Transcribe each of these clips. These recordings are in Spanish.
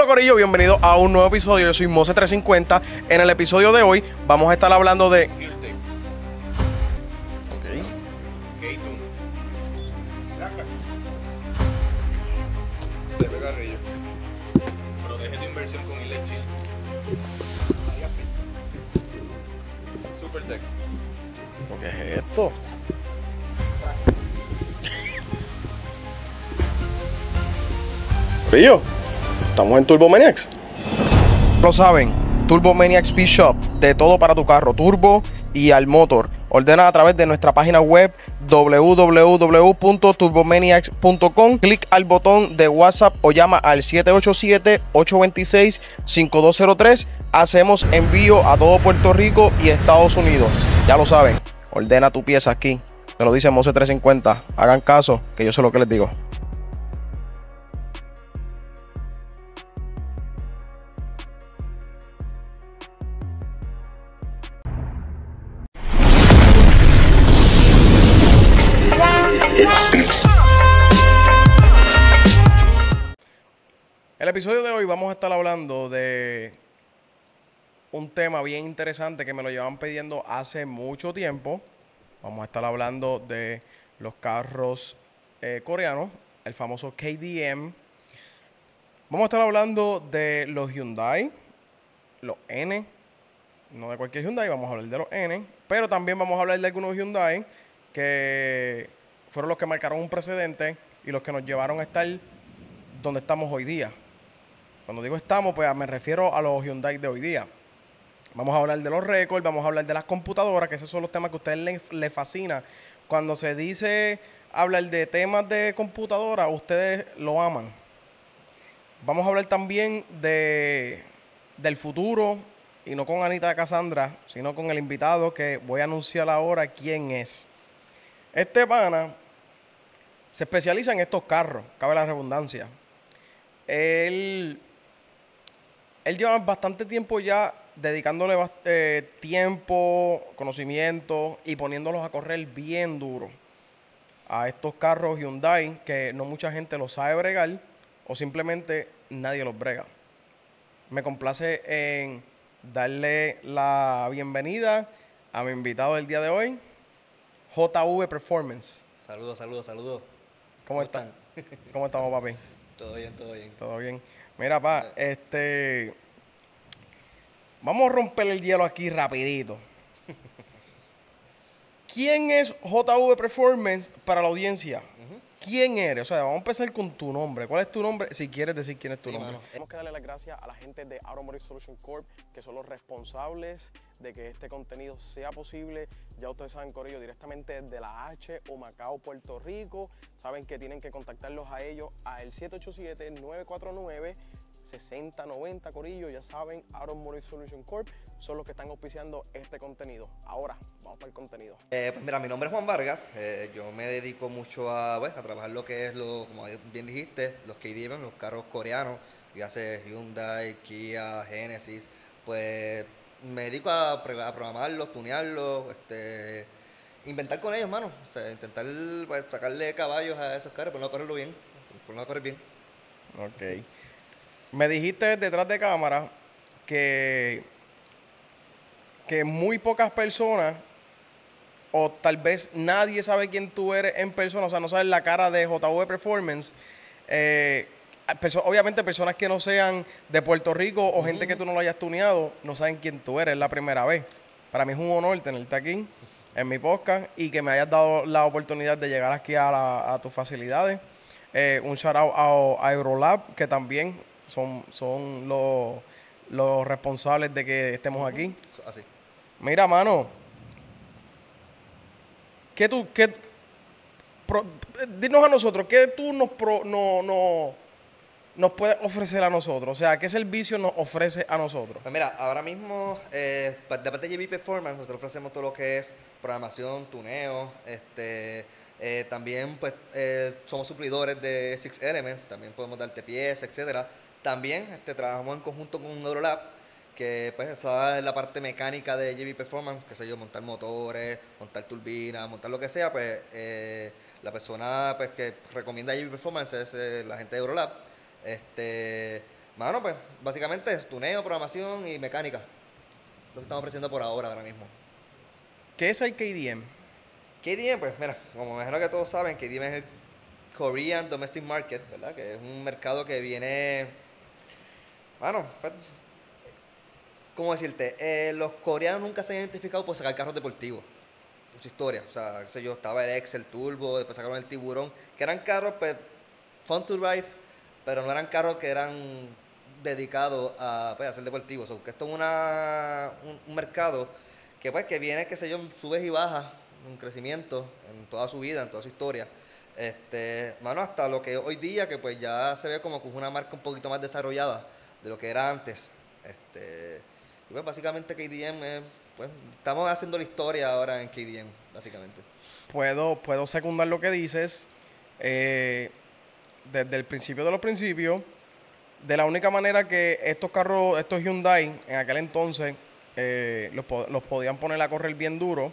Corillo, bienvenido a un nuevo episodio. Yo soy Mose350. En el episodio de hoy vamos a estar hablando de Se ve Garrillo. Protege tu inversión con Ilechil. Supertech. ¿qué es esto? Corillo, estamos en Turbo Maniacs. Lo saben, Turbo Maniacs Speed Shop, de todo para tu carro turbo y al motor. Ordena a través de nuestra página web www.turbomaniacs.com. Clic al botón de WhatsApp o llama al 787-826-5203. Hacemos envío a todo Puerto Rico y Estados Unidos. Ya lo saben, ordena tu pieza aquí. Me lo dice Mose350. Hagan caso, que yo sé lo que les digo. El episodio de hoy vamos a estar hablando de un tema bien interesante que me lo llevan pidiendo hace mucho tiempo. Vamos a estar hablando de los carros coreanos, el famoso KDM. Vamos a estar hablando de los Hyundai, los N, no de cualquier Hyundai, vamos a hablar de los N, pero también vamos a hablar de algunos Hyundai que fueron los que marcaron un precedente y los que nos llevaron a estar donde estamos hoy día. Cuando digo estamos, pues me refiero a los Hyundai de hoy día. Vamos a hablar de los récords, vamos a hablar de las computadoras, que esos son los temas que a ustedes les fascina. Cuando se dice hablar de temas de computadora, ustedes lo aman. Vamos a hablar también del futuro, y no con Anita Cassandra, sino con el invitado que voy a anunciar ahora quién es. Este pana se especializa en estos carros, cabe la redundancia. Él lleva bastante tiempo ya dedicándole tiempo, conocimiento y poniéndolos a correr bien duro a estos carros Hyundai que no mucha gente los sabe bregar o simplemente nadie los brega. Me complace en darle la bienvenida a mi invitado del día de hoy, JV Performance. Saludos. ¿Cómo están? ¿Cómo estamos, papi? Todo bien, todo bien. Todo bien. Mira, vamos a romper el hielo aquí rapidito. ¿Quién es JV Performance para la audiencia? ¿Quién eres? O sea, vamos a empezar con tu nombre. ¿Cuál es tu nombre? Si quieres decir quién es tu nombre. Mano. Tenemos que darle las gracias a la gente de Automotive Solution Corp, que son los responsables de que este contenido sea posible. Ya ustedes saben, Corillo, directamente desde la H o Macao, Puerto Rico. Saben que tienen que contactarlos a ellos al 787-949-6090, Corillo. Ya saben, Automotive Solution Corp son los que están auspiciando este contenido. Ahora, vamos para el contenido. Pues mira, mi nombre es Juan Vargas. Yo me dedico mucho a trabajar lo que es, como bien dijiste, los KDM, los carros coreanos. Ya sea Hyundai, Kia, Genesis. Pues me dedico a programarlos, tunearlos, inventar con ellos, mano. O sea, intentar pues, sacarle caballos a esos carros, pero no correrlo bien. Por no correr bien. Ok. Me dijiste detrás de cámara que muy pocas personas, o tal vez nadie sabe quién tú eres en persona, o sea, no sabes la cara de JV Performance. Obviamente personas que no sean de Puerto Rico o gente que tú no lo hayas tuneado, no saben quién tú eres, es la primera vez. Para mí es un honor tenerte aquí en mi podcast y que me hayas dado la oportunidad de llegar aquí a tus facilidades. Un shout out a Eurolab, que también son los responsables de que estemos aquí. Así. Mira, mano, dinos a nosotros, ¿qué tú nos puedes ofrecer a nosotros? O sea, ¿qué servicio nos ofrece a nosotros? Pues mira, ahora mismo, de parte de JB Performance, nosotros ofrecemos todo lo que es programación, tuneo, también pues somos suplidores de Six Element, también podemos darte piezas, etcétera. También trabajamos en conjunto con Eurolab, que pues esa es la parte mecánica de JB Performance, que sé yo, montar motores, montar turbinas, montar lo que sea, pues la persona pues que recomienda JB Performance es la gente de Eurolab. Mano, pues básicamente es tuneo, programación y mecánica. Lo que estamos ofreciendo por ahora mismo. ¿Qué es el KDM? KDM, pues mira, como me imagino que todos saben, KDM es el Korean Domestic Market, ¿verdad? Que es un mercado que viene, bueno, pues, ¿cómo decirte? Los coreanos nunca se han identificado por sacar carros deportivos en su historia. O sea, qué sé yo, estaba el Excel Turbo, después sacaron el Tiburón, que eran carros, pues, fun to drive, pero no eran carros que eran dedicados a, pues, a ser deportivos. O sea, que esto es un mercado que, pues, que viene, qué sé yo, subes y bajas, un crecimiento en toda su vida, en toda su historia. Mano, hasta lo que hoy día, que pues ya se ve como que es una marca un poquito más desarrollada de lo que era antes. Y pues básicamente KDM, pues estamos haciendo la historia ahora en KDM, básicamente. Puedo secundar lo que dices. Desde el principio de los principios, de la única manera que estos carros, estos Hyundai, en aquel entonces, los podían poner a correr bien duro.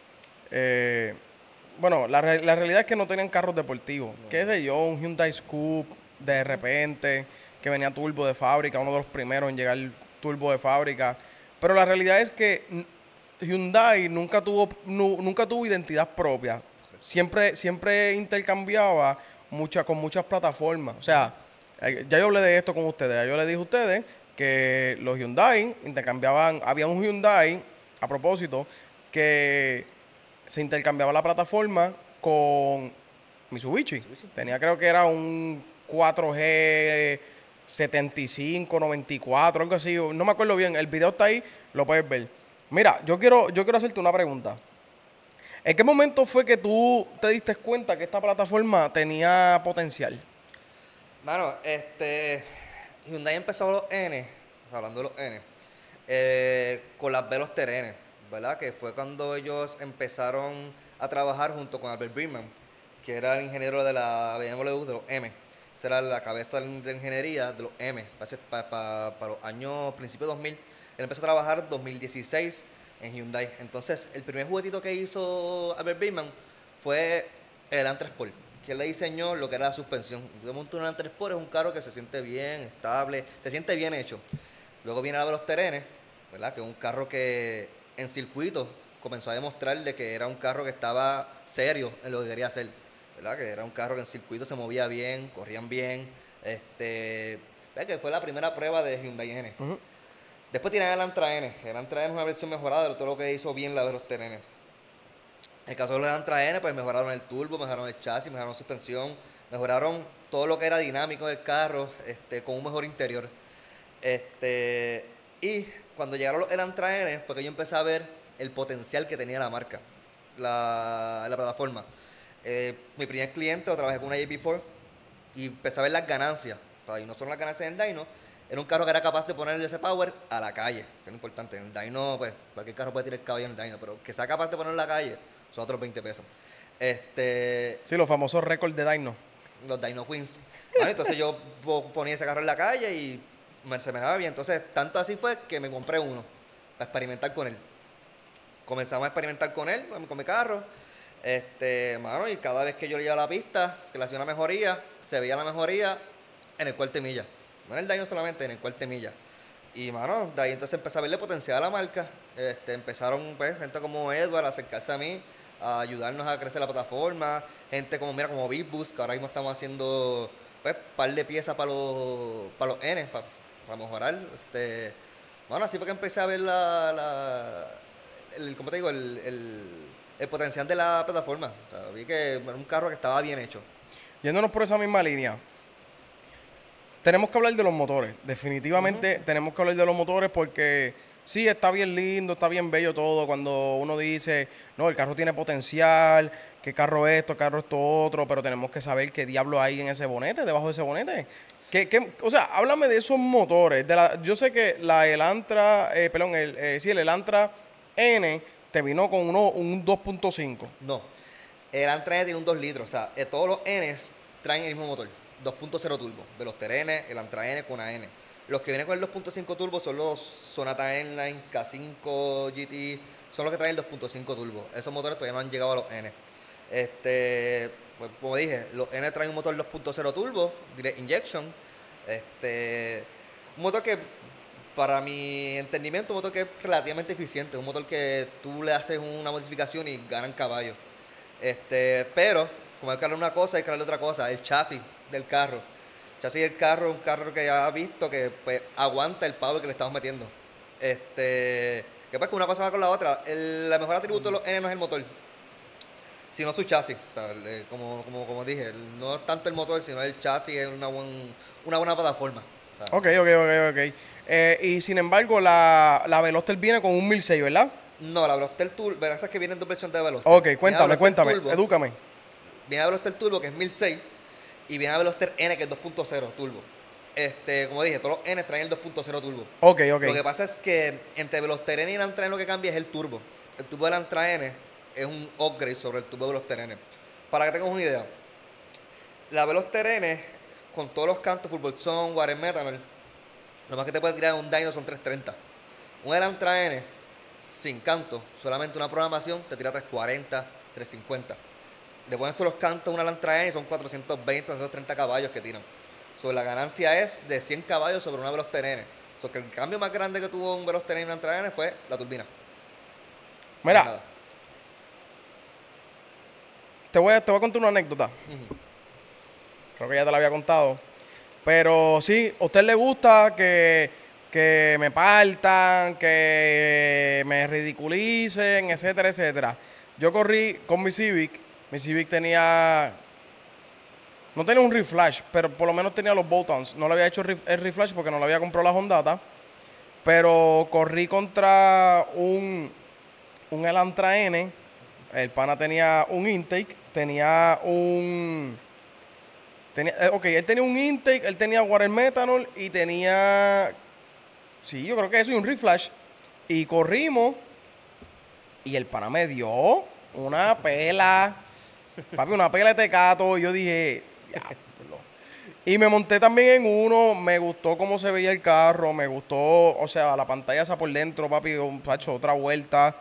Bueno, la realidad es que no tenían carros deportivos. ¿Qué sé yo? Un Hyundai Scoop de repente, que venía turbo de fábrica, uno de los primeros en llegar turbo de fábrica. Pero la realidad es que Hyundai nunca tuvo identidad propia. Siempre intercambiaba con muchas plataformas. O sea, ya yo hablé de esto con ustedes. Ya yo les dije a ustedes que los Hyundai intercambiaban. Había un Hyundai, a propósito, que se intercambiaba la plataforma con Mitsubishi. Tenía, creo que era un 4G 75, 94, algo así. No me acuerdo bien. El video está ahí, lo puedes ver. Mira, yo quiero hacerte una pregunta. ¿En qué momento fue que tú te diste cuenta que esta plataforma tenía potencial? Mano, Hyundai empezó los N, hablando de los N, con las Velos Terrenes, ¿verdad? Que fue cuando ellos empezaron a trabajar junto con Albert Birman, que era el ingeniero de la BMW de los M. Esa era la cabeza de ingeniería de los M, para los años principios de 2000. Él empezó a trabajar en 2016 en Hyundai. Entonces, el primer juguetito que hizo Albert Birman fue el Elantra Sport, que él le diseñó lo que era la suspensión. De montar un Elantra Sport es un carro que se siente bien, estable, se siente bien hecho. Luego viene la de los Terrenes, ¿verdad? Que es un carro que en circuito comenzó a demostrarle que era un carro que estaba serio en lo que quería hacer, ¿verdad? Que era un carro que en circuito se movía bien, corrían bien. ¿Verdad? Que fue la primera prueba de Hyundai N. Ujú. Después tiene el Elantra N. El Elantra N es una versión mejorada de todo lo que hizo bien la de los Terrenes. En el caso de los Elantra N, pues mejoraron el turbo, mejoraron el chasis, mejoraron la suspensión, mejoraron todo lo que era dinámico del carro, con un mejor interior. Y cuando llegaron los Elantra N fue que yo empecé a ver el potencial que tenía la marca, la plataforma. Mi primer cliente lo trabajé con una JP4 y empecé a ver las ganancias. Y no solo las ganancias en el dyno, era un carro que era capaz de ponerle ese power a la calle, que es lo importante. En el dyno, pues, cualquier carro puede tirar el caballo en el dyno, pero que sea capaz de ponerlo en la calle son otros 20 pesos. Sí, los famosos récords de Dyno. Los Dyno Queens. Bueno, entonces yo ponía ese carro en la calle y se me daba bien. Entonces, tanto así fue que me compré uno para experimentar con él. Comenzamos a experimentar con él, con mi carro. Mano, y cada vez que yo le iba a la pista, que le hacía una mejoría, se veía la mejoría en el cuarto de milla. No en el daño solamente, en el cuarto de milla. Y, mano, de ahí entonces empecé a verle potencial a la marca. Empezaron, pues, gente como Edward a acercarse a mí, a ayudarnos a crecer la plataforma. Gente como, mira, como Big Boost, que ahora mismo estamos haciendo, pues, par de piezas para los N, para mejorar. Bueno, así fue que empecé a ver ¿cómo te digo? El potencial de la plataforma. O sea, vi que era un carro que estaba bien hecho. Yéndonos por esa misma línea, tenemos que hablar de los motores. Definitivamente tenemos que hablar de los motores porque sí, está bien lindo, está bien bello todo. Cuando uno dice, no, el carro tiene potencial, qué carro es esto, qué carro esto otro, pero tenemos que saber qué diablo hay en ese bonete, debajo de ese bonete. O sea, háblame de esos motores. Yo sé que el Elantra N te vino con un 2.5. No, el Elantra N tiene un 2 litros. O sea, todos los Ns traen el mismo motor. 2.0 turbo, de los Terrenes, el Elantra N con AN. Los que vienen con el 2.5 turbo son los Sonata N-Line, K5 GT, son los que traen el 2.5 turbo. Esos motores todavía no han llegado a los N. Pues, como dije, los N traen un motor 2.0 turbo, direct injection. Un motor que, para mi entendimiento, un motor que es relativamente eficiente. Un motor que tú le haces una modificación y ganan caballos. Pero, como hay que darle una cosa, hay que darle otra cosa. El chasis del carro. El chasis del carro es un carro que ya ha visto que pues, aguanta el power que le estamos metiendo. Que pues que una cosa va con la otra. La mejor atributo de los N no es el motor, sino su chasis. O sea, como dije, no es tanto el motor, sino el chasis es una buena plataforma. O sea, Ok. Y sin embargo, la Veloster viene con un 1006, ¿verdad? no, la Veloster Turbo, verás que vienen dos versiones de Veloster. Ok, Viene cuéntame, la Veloster Turbo, edúcame. Viene la Veloster Turbo, que es 1006, y viene la Veloster N, que es 2.0 Turbo. Como dije, todos los N traen el 2.0 Turbo. Ok. Lo que pasa es que entre Veloster N y Elantra N lo que cambia es el turbo. El turbo de Elantra N es un upgrade sobre el turbo de Veloster N. Para que tengas una idea, la Veloster N, con todos los cantos, full boltzón, water methanol, lo más que te puede tirar en un dyno son 330. Un Elantra N sin canto, solamente una programación, te tira 340, 350. Le pones todos los cantos a una Elantra N y son 420, 430 caballos que tiran. La ganancia es de 100 caballos sobre una Veloster N. Que el cambio más grande que tuvo un Veloster N y una Elantra N fue la turbina. Mira, Nada. te voy a contar una anécdota. Creo que ya te la había contado. Pero sí, a usted le gusta que me partan, que me ridiculicen, etcétera, etcétera. Yo corrí con mi Civic. Mi Civic no tenía un reflash, pero por lo menos tenía los bolt-ons. No le había hecho el reflash porque no le había comprado la Hondata. Pero corrí contra un Elantra N. El pana tenía un intake, él tenía un intake, él tenía water methanol y tenía, sí, yo creo que eso y un reflash. Y corrimos y el pana me dio una pela, papi, una pela de tecato. Y yo dije, diablo. Y me monté también en uno, me gustó cómo se veía el carro, me gustó, o sea, la pantalla esa por dentro, papi, otra vuelta.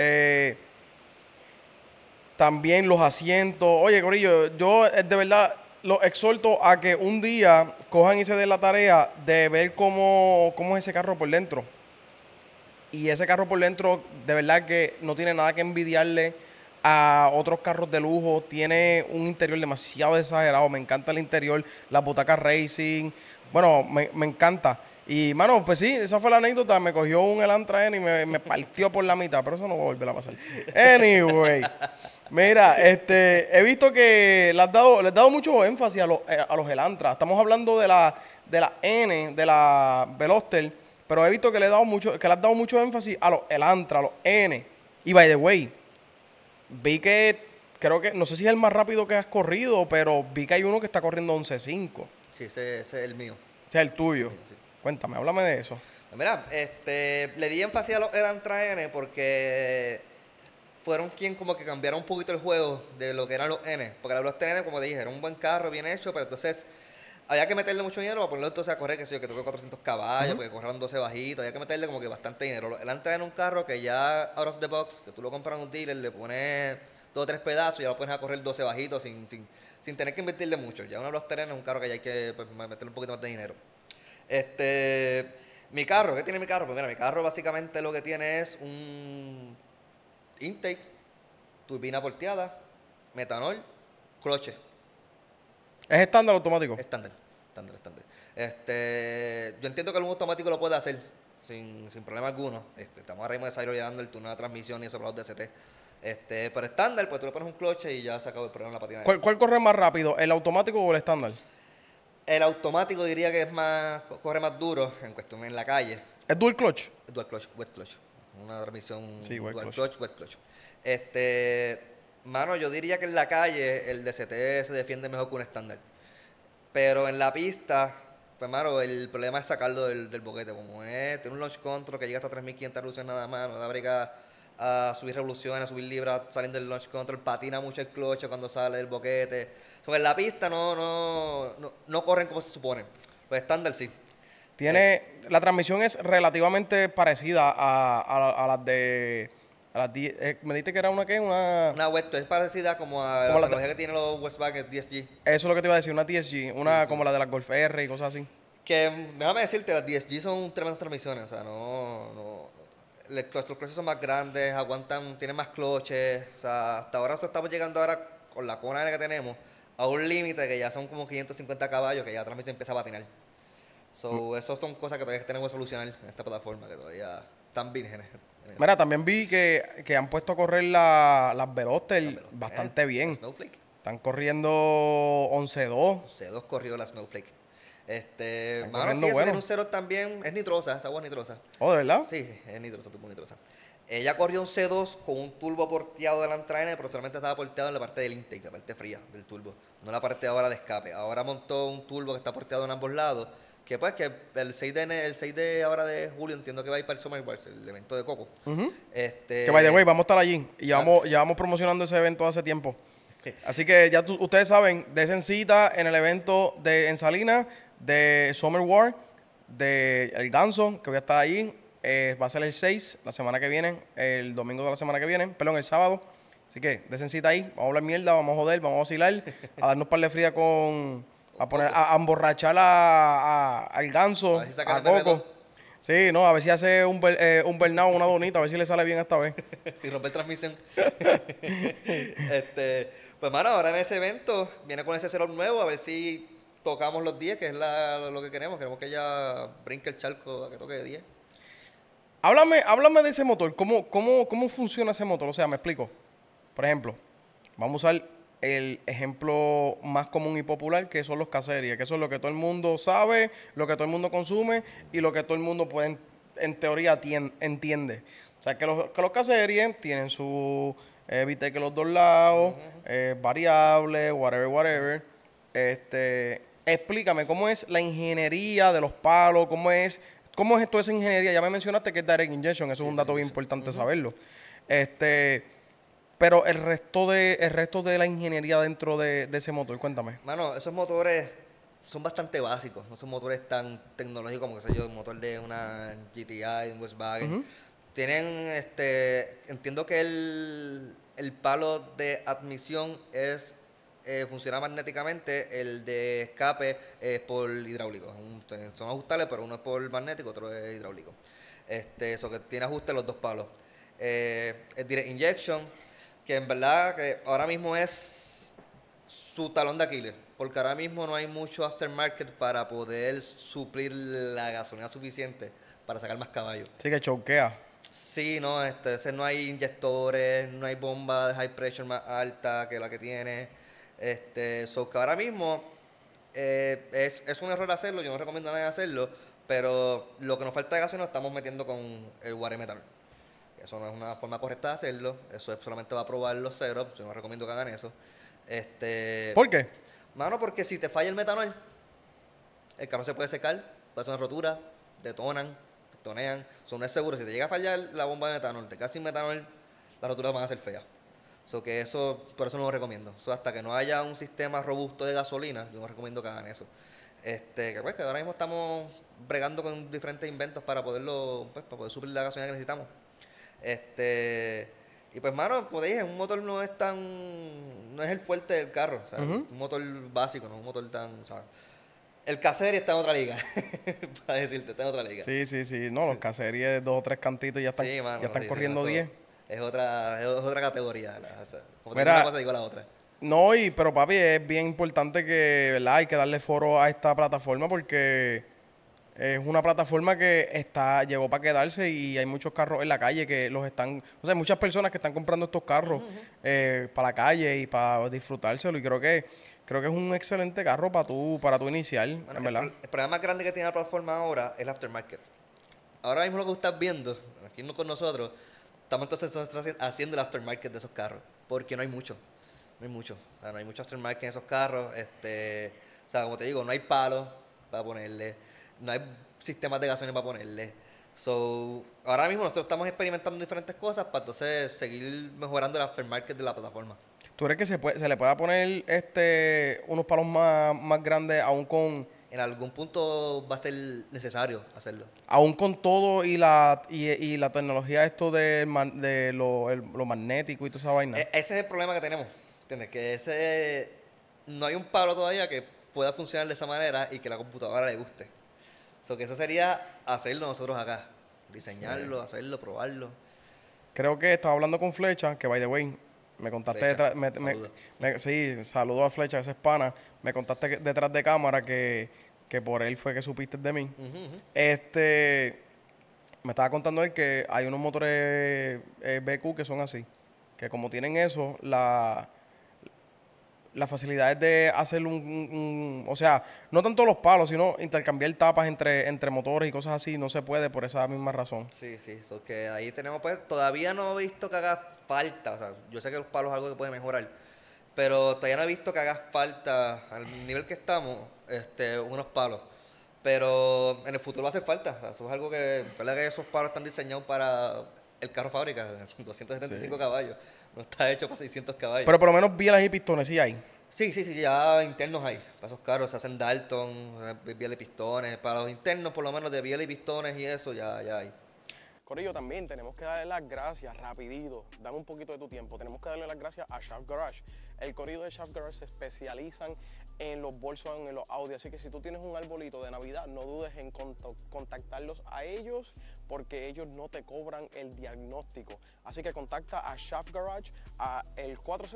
También los asientos. Oye, corillo, yo de verdad los exhorto a que un día cojan y se den la tarea de ver cómo es ese carro por dentro. Y ese carro por dentro, de verdad que no tiene nada que envidiarle a otros carros de lujo. Tiene un interior demasiado exagerado. Me encanta el interior, las butacas racing. Bueno, me encanta. Y, mano, pues sí, esa fue la anécdota. Me cogió un Elantra N y me partió por la mitad, pero eso no va a volver a pasar. Anyway, mira, he visto que le has dado mucho énfasis a los Elantra. Estamos hablando de la N, de la Veloster, pero he visto que le has dado mucho énfasis a los Elantra, a los N. Y, by the way, vi que, creo que, no sé si es el más rápido que has corrido, pero vi que hay uno que está corriendo 11.5. Sí, ese es el mío. Ese es el tuyo. Sí. Cuéntame, háblame de eso. Mira, le di énfasis a los Elantra N porque fueron quien como que cambiaron un poquito el juego de lo que eran los N. Porque la Veloster N, como te dije, era un buen carro, bien hecho, pero entonces había que meterle mucho dinero para ponerlo entonces a correr, que toque 400 caballos, porque corrieron 12 bajitos, había que meterle como que bastante dinero. El Elantra N es un carro que ya out of the box, que tú lo compras en un dealer, le pones 2 o 3 pedazos y ya lo pones a correr 12 bajitos sin tener que invertirle mucho. Ya una Veloster N es un carro que ya hay que pues, meterle un poquito más de dinero. Mi carro, ¿qué tiene mi carro? Pues mira, mi carro básicamente lo que tiene es un intake, turbina volteada, metanol, cloche. ¿Es estándar o automático? Estándar. Yo entiendo que algún automático lo puede hacer sin problema alguno. Estamos ahora mismo desarrollando el turno de transmisión y eso para los DCT. Pero estándar, pues tú le pones un cloche y ya se acabó el problema en la patina. ¿Cuál corre más rápido, el automático o el estándar? El automático diría que corre más duro en cuestión en la calle. ¿Es dual clutch? Dual clutch, wet clutch. Una transmisión Sí, dual wet clutch, wet clutch. Mano, yo diría que en la calle el DCT se defiende mejor que un estándar. Pero en la pista, pues mano, el problema es sacarlo del boquete. Como es, tiene un launch control que llega hasta 3500 revoluciones nada más, no da briga a subir revoluciones, a subir libras saliendo del launch control, patina mucho el clutch cuando sale del boquete. Sobre la pista no corren como se supone. Pues estándar sí. La transmisión es relativamente parecida a las de... me dijiste que era una Una wet es parecida como a la tecnología que tienen los Volkswagen DSG. Eso es lo que te iba a decir, una TSG, como la de las Golf R y cosas así. Que déjame decirte, las DSG son tremendas transmisiones, o sea, los cloches son más grandes, aguantan, tienen más cloches, o sea, hasta ahora estamos llegando ahora con la Kona que tenemos a un límite que ya son como 550 caballos, que ya la transmisión empieza a patinar. So, esas son cosas que todavía tenemos que solucionar en esta plataforma, que todavía están vírgenes. Mira, también vi que han puesto a correr las Veloster bastante bien. Snowflake. Están corriendo 11-2. C2 corrió la Snowflake. Están Mano, corriendo sí, bueno. tiene un cero también, es nitrosa, esa agua es nitrosa. Oh, ¿de verdad? Sí, es nitrosa, turbo nitrosa. Ella corrió un C2 con un turbo porteado del entrainer, pero solamente estaba porteado en la parte del intake, la parte fría del turbo, no la parte ahora de escape. Ahora montó un turbo que está porteado en ambos lados, que pues que el 6 de ahora de julio entiendo que va a ir para el Summer Wars, el evento de Coco. Ujú. Que by the way, vamos a estar allí. Y Ah. llevamos promocionando ese evento hace tiempo. Así que ya ustedes saben, desen cita en el evento en Salinas de Summer War, de El Ganso, que voy a estar allí. Va a ser el 6, la semana que viene, el domingo de la semana que viene, perdón, el sábado. Así que desen cita ahí, vamos a hablar mierda, vamos a joder, vamos a vacilar, a darnos par de fría a emborrachar al Ganso, A ver si saca a el MR2. Coco. Sí, no, a ver si hace un Bernao, una donita, a ver si le sale bien esta vez. Si rompe transmisión. Pues mano, ahora en ese evento viene con ese setup nuevo, a ver si tocamos los 10, que es lo que queremos. Queremos que ella brinque el charco a que toque 10. Háblame de ese motor. ¿Cómo funciona ese motor? O sea, me explico. Por ejemplo, vamos a usar el ejemplo más común y popular, que son los caserías, que eso es lo que todo el mundo sabe, lo que todo el mundo consume y lo que todo el mundo puede, en teoría, entiende. O sea, que los caserías tienen su VTEC en los dos lados, variable, whatever. Explícame, ¿cómo es la ingeniería de los palos? ¿Cómo es toda esa ingeniería? Ya me mencionaste que es Direct Injection, eso es un dato bien importante saberlo. Pero el resto de la ingeniería dentro de ese motor, cuéntame. Mano, esos motores son bastante básicos, no son motores tan tecnológicos como, qué sé yo, un motor de una GTI, un Volkswagen. Tienen, entiendo que el palo de admisión funciona magnéticamente, el de escape es por hidráulico. Son ajustables, pero uno es por magnético, otro es hidráulico. Eso que tiene ajuste los dos palos. Es Direct Injection, que en verdad que ahora mismo es su talón de Aquiles, porque ahora mismo no hay mucho aftermarket para poder suplir la gasolina suficiente para sacar más caballos. Sí, que choquea. Sí, no, no hay inyectores, no hay bomba de high pressure más alta que la que tiene. Que ahora mismo es un error hacerlo, yo no recomiendo a nadie hacerlo, pero lo que nos falta de gasolina lo estamos metiendo con el water metal. Eso no es una forma correcta de hacerlo, eso solamente va a probar los setups, yo no recomiendo que hagan eso. ¿Por qué? Mano, porque si te falla el metanol, el carro se puede secar, puede hacer una rotura, detonan, pistonean, eso no es seguro. Si te llega a fallar la bomba de metanol, te quedas sin metanol, las roturas van a ser feas. Por eso no lo recomiendo. Hasta que no haya un sistema robusto de gasolina, yo no recomiendo que hagan eso. Que ahora mismo estamos bregando con diferentes inventos para para poder suplir la gasolina que necesitamos. Y pues, mano, como te dije, un motor no es el fuerte del carro, o sea, un motor básico, no un motor tan, o sea, el Caseria está en otra liga, para decirte, está en otra liga. Sí, no, los caserías de 2 o 3 cantitos ya están, Sí, mano, ya están sí, corriendo 10. Es otra categoría, o sea, como te digo Mira, una cosa, digo la otra. No, pero papi, es bien importante que, ¿verdad? Hay que darle foro a esta plataforma porque es una plataforma que llegó para quedarse y hay muchos carros en la calle que los están, o sea, hay muchas personas que están comprando estos carros para la calle y para disfrutárselo y creo que es un excelente carro para tu iniciar, Bueno, en verdad. el problema más grande que tiene la plataforma ahora es el aftermarket. Ahora mismo lo que estás viendo, aquí con nosotros, estamos entonces haciendo el aftermarket de esos carros, porque no hay mucho. No hay mucho. O sea, no hay mucho aftermarket en esos carros. O sea, como te digo, no hay palos para ponerle. No hay sistemas de gasolina para ponerle. Ahora mismo nosotros estamos experimentando diferentes cosas para entonces seguir mejorando el aftermarket de la plataforma. ¿Tú crees que se le pueda poner unos palos más grandes aún con... En algún punto va a ser necesario hacerlo. Aún con todo y la tecnología de lo magnético y toda esa vaina? Ese es el problema que tenemos. ¿Entiendes? Que no hay un palo todavía que pueda funcionar de esa manera y que la computadora le guste. So que eso sería hacerlo nosotros acá. Diseñarlo, hacerlo, probarlo. Creo que estaba hablando con Flecha, que by the way, me contaste Flecha, detrás, saluda. sí, saludo a Flecha, ese es pana, me contaste detrás de cámara que por él fue que supiste de mí. Ujú, ujú. Me estaba contando él que hay unos motores BQ que son así, que como tienen eso, las facilidades de hacer o sea, no tanto los palos, sino intercambiar tapas entre motores y cosas así, no se puede por esa misma razón. Sí, sí, so que ahí tenemos pues, todavía no he visto que haga falta, o sea, yo sé que los palos es algo que puede mejorar, pero todavía no he visto que haga falta al nivel que estamos, unos palos. Pero en el futuro va a hacer falta, o sea, eso es algo que, recuerda que esos palos están diseñados para el carro fábrica, 275 Sí. caballos, no está hecho para 600 caballos. Pero por lo menos bielas y pistones sí hay. Sí, sí, sí, ya internos hay. Para esos carros se hacen Dalton, biela y pistones. Para los internos, por lo menos de biela y pistones y eso, ya hay. Corillo, también tenemos que darle las gracias rapidito. Dame un poquito de tu tiempo. Tenemos que darle las gracias a Shaft Garage. El corrido de Shaft Garage se especializan en los bolsos, en los Audi. Así que si tú tienes un arbolito de Navidad, no dudes en contactarlos a ellos porque ellos no te cobran el diagnóstico. Así que contacta a Shaft Garage a el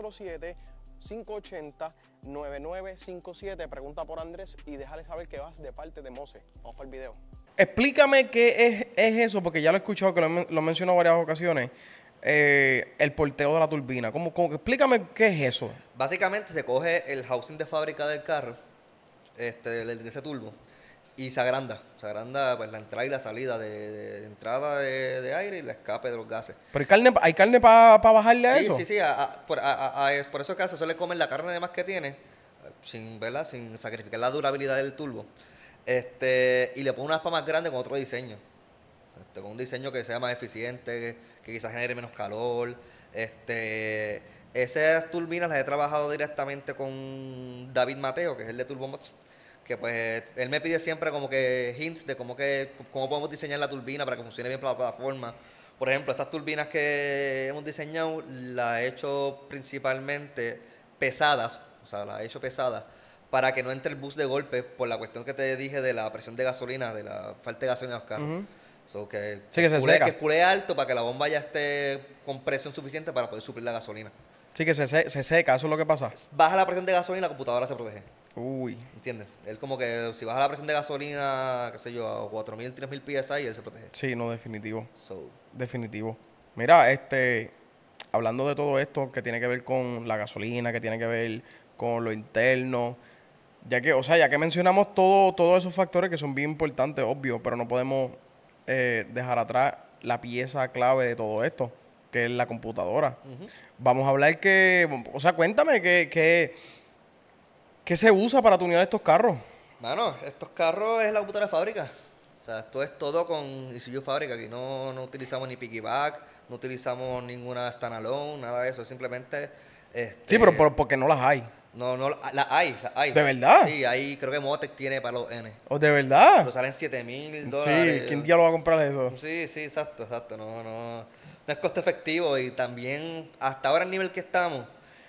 407-580-9957. Pregunta por Andrés y déjale saber que vas de parte de Mose. Vamos para el video. Explícame qué es eso, porque ya lo he escuchado, que lo he mencionado varias ocasiones. El porteo de la turbina. Explícame qué es eso. Básicamente se coge el housing de fábrica del carro, de ese turbo, y se agranda. Se agranda pues, la entrada y la salida de entrada de aire y el escape de los gases. ¿Pero hay carne para bajarle a Sí, eso? sí, sí. Por eso que se le comen la carne de más que tiene, sin, ¿verdad? Sin sacrificar la durabilidad del turbo. Y le pone una aspa más grande con otro diseño. Con un diseño que sea más eficiente, que quizás genere menos calor. Esas turbinas las he trabajado directamente con David Mateo, que es el de Turbomods. Que pues él me pide siempre como que hints de cómo podemos diseñar la turbina para que funcione bien para la plataforma. Por ejemplo, estas turbinas que hemos diseñado las he hecho principalmente pesadas, o sea, las he hecho pesadas para que no entre el bus de golpe por la cuestión que te dije de la presión de gasolina, de la falta de gasolina en los carros. Ujú. So, que Sí, que se seca. que espule alto para que la bomba ya esté con presión suficiente para poder suplir la gasolina. Sí, que se seca, eso es lo que pasa. Baja la presión de gasolina, la computadora se protege. Uy. ¿Entiendes? Él como que si baja la presión de gasolina, qué sé yo, a 4.000, 3.000 PSI, él se protege. Sí, no, definitivo. So, Definitivo. Mira, hablando de todo esto que tiene que ver con la gasolina, que tiene que ver con lo interno, ya que mencionamos todos esos factores que son bien importantes, obvio, pero no podemos dejar atrás la pieza clave de todo esto, que es la computadora. Vamos a hablar cuéntame qué se usa para tunear estos carros. mano, estos carros es la computadora de fábrica. O sea, esto es todo con ECU fábrica. Aquí no utilizamos ni piggyback, no utilizamos ninguna standalone, nada de eso. Simplemente... Sí, pero porque no las hay. No, la hay. ¿De verdad? Sí, ahí creo que Motec tiene para los N. ¿O de verdad? Pero salen $7,000. Sí, ¿quién diablo va a comprar eso? Sí, sí, exacto. No es costo efectivo y también hasta ahora el nivel que estamos,